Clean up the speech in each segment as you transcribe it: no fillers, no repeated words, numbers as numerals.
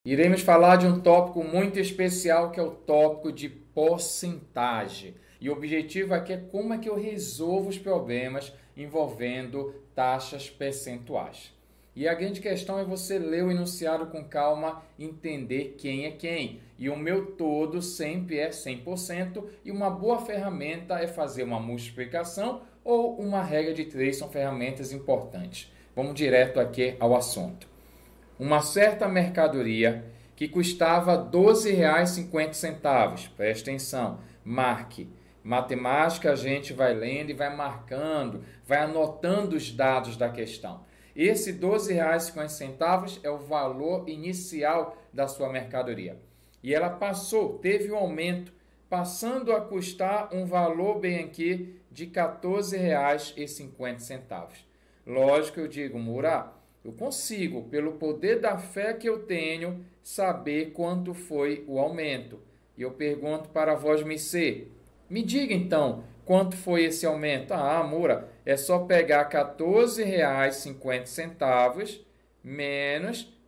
Iremos falar de um tópico muito especial que é o tópico de porcentagem. E o objetivo aqui é como é que eu resolvo os problemas envolvendo taxas percentuais. E a grande questão é você ler o enunciado com calma, entender quem é quem. E o meu todo sempre é 100% e uma boa ferramenta é fazer uma multiplicação ou uma regra de 3, são ferramentas importantes. Vamos direto aqui ao assunto. Uma certa mercadoria que custava R$ 12,50. Presta atenção, marque. Matemática, a gente vai lendo e vai marcando, vai anotando os dados da questão. Esse R$ 12,50 é o valor inicial da sua mercadoria. E ela teve um aumento, passando a custar um valor bem aqui de R$ 14,50. Lógico, eu digo, Murá, eu consigo, pelo poder da fé que eu tenho, saber quanto foi o aumento. E eu pergunto para a voz Missê, me diga então, quanto foi esse aumento? Ah, Moura, é só pegar R$ 14,50 menos R$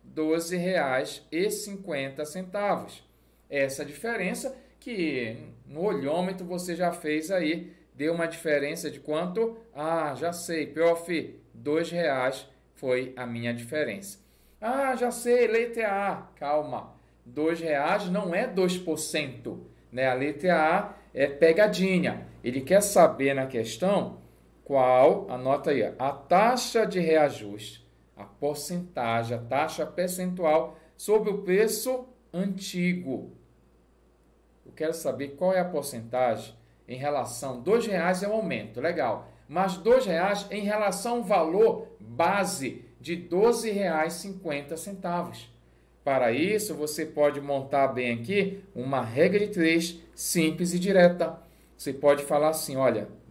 12,50. Essa diferença que no olhômetro você já fez aí, deu uma diferença de quanto? Ah, já sei, prof, R$ 2,00 foi a minha diferença. Ah, já sei, letra A. Calma, R$ 2,00 não é 2%. Né? A letra A é pegadinha. Ele quer saber na questão qual, anota aí, a taxa de reajuste, a porcentagem, a taxa percentual sobre o preço antigo. Eu quero saber qual é a porcentagem em relação, R$ 2,00 é um aumento, legal. Mas R$ 2,00 em relação ao valor base de R$ 12,50. Para isso, você pode montar bem aqui uma regra de 3 simples e direta. Você pode falar assim, olha, R$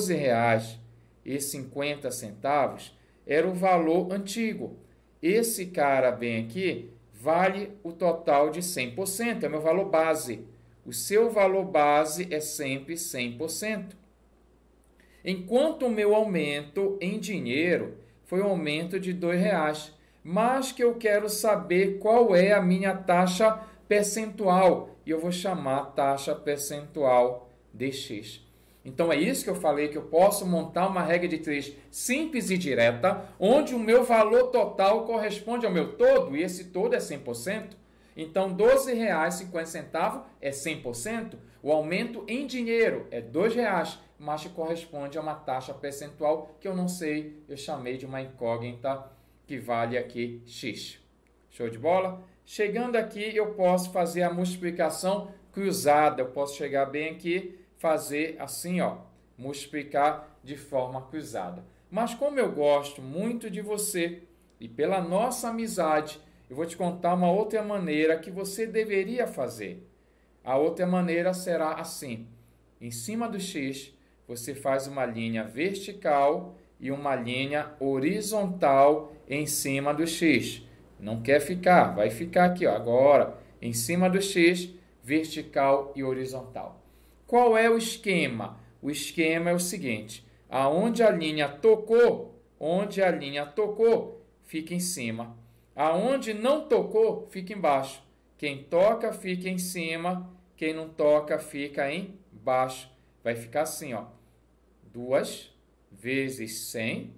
12,50 era o valor antigo. Esse cara bem aqui vale o total de 100%, é o meu valor base. O seu valor base é sempre 100%. Enquanto o meu aumento em dinheiro foi um aumento de R$ 2,00, mas que eu quero saber qual é a minha taxa percentual, e eu vou chamar taxa percentual de X. Então é isso que eu falei, que eu posso montar uma regra de 3 simples e direta, onde o meu valor total corresponde ao meu todo, e esse todo é 100%. Então, R$ 12,50 é 100%. O aumento em dinheiro é R$ 2,00, mas que corresponde a uma taxa percentual que eu não sei, eu chamei de uma incógnita, que vale aqui X. Show de bola? Chegando aqui, eu posso fazer a multiplicação cruzada. Eu posso chegar bem aqui, fazer assim, ó, multiplicar de forma cruzada. Mas como eu gosto muito de você e pela nossa amizade, eu vou te contar uma outra maneira que você deveria fazer. A outra maneira será assim. Em cima do X, você faz uma linha vertical e uma linha horizontal em cima do X. Não quer ficar, vai ficar aqui, ó, agora, em cima do X, vertical e horizontal. Qual é o esquema? O esquema é o seguinte, onde a linha tocou, fica em cima. Aonde não tocou, fica embaixo. Quem toca, fica em cima. Quem não toca, fica embaixo. Vai ficar assim, ó. 2 vezes 100,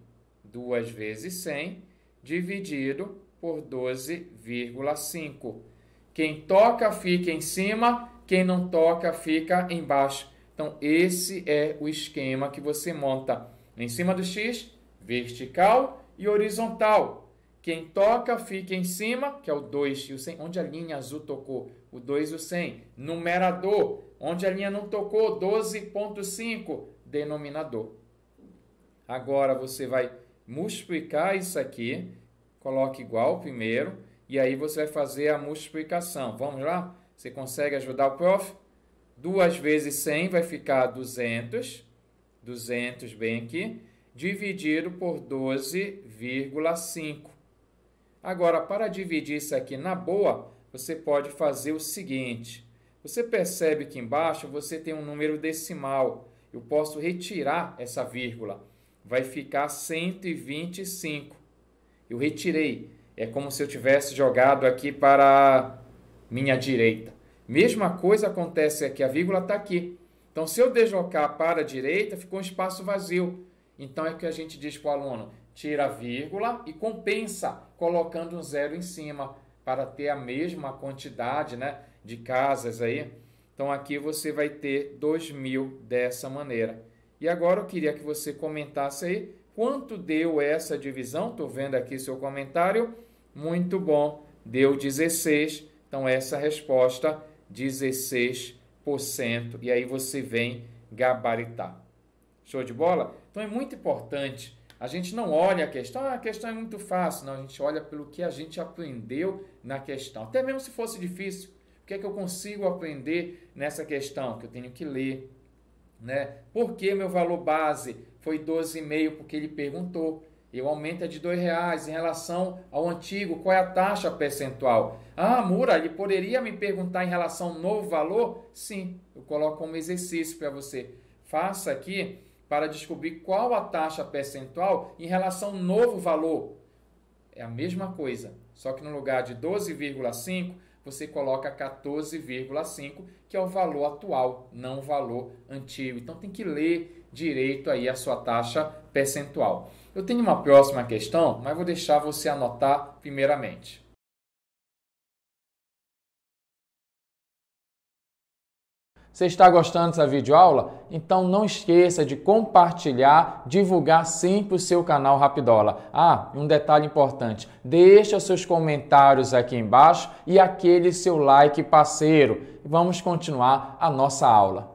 dividido por 12,5. Quem toca, fica em cima. Quem não toca, fica embaixo. Então, esse é o esquema que você monta. Em cima do X, vertical e horizontal. Quem toca fica em cima, que é o 2 e o 100, onde a linha azul tocou, o 2 e o 100. Numerador, onde a linha não tocou, 12,5. Denominador. Agora você vai multiplicar isso aqui, coloque igual primeiro, e aí você vai fazer a multiplicação. Vamos lá? Você consegue ajudar o prof? 2 vezes 100 vai ficar 200 bem aqui, dividido por 12,5. Agora, para dividir isso aqui na boa, você pode fazer o seguinte. Você percebe que embaixo você tem um número decimal. Eu posso retirar essa vírgula. Vai ficar 125. Eu retirei. É como se eu tivesse jogado aqui para minha direita. Mesma coisa acontece aqui, a vírgula está aqui. Então, se eu deslocar para a direita, ficou um espaço vazio. Então, é que a gente diz para o aluno, tira a vírgula e compensa, colocando um zero em cima, para ter a mesma quantidade, né, de casas aí. Então, aqui você vai ter 2.000 dessa maneira. E agora eu queria que você comentasse aí quanto deu essa divisão. Estou vendo aqui seu comentário. Muito bom, deu 16. Então, essa resposta, 16%. E aí você vem gabaritar. Show de bola? Então, é muito importante. A gente não olha a questão é muito fácil. Não, a gente olha pelo que a gente aprendeu na questão. Até mesmo se fosse difícil. O que é que eu consigo aprender nessa questão? Que eu tenho que ler, né? Por que meu valor base foi 12,5? Porque ele perguntou. Eu aumento de R$2 em relação ao antigo. Qual é a taxa percentual? Ah, Mura, ele poderia me perguntar em relação ao novo valor? Sim, eu coloco como exercício para você. Faça aqui para descobrir qual a taxa percentual em relação ao novo valor. É a mesma coisa, só que no lugar de 12,5, você coloca 14,5, que é o valor atual, não o valor antigo. Então, tem que ler direito aí a sua taxa percentual. Eu tenho uma próxima questão, mas vou deixar você anotar primeiramente. Você está gostando dessa videoaula? Então não esqueça de compartilhar, divulgar sempre o seu canal Rapidola. Ah, e um detalhe importante, deixa seus comentários aqui embaixo e aquele seu like parceiro. Vamos continuar a nossa aula.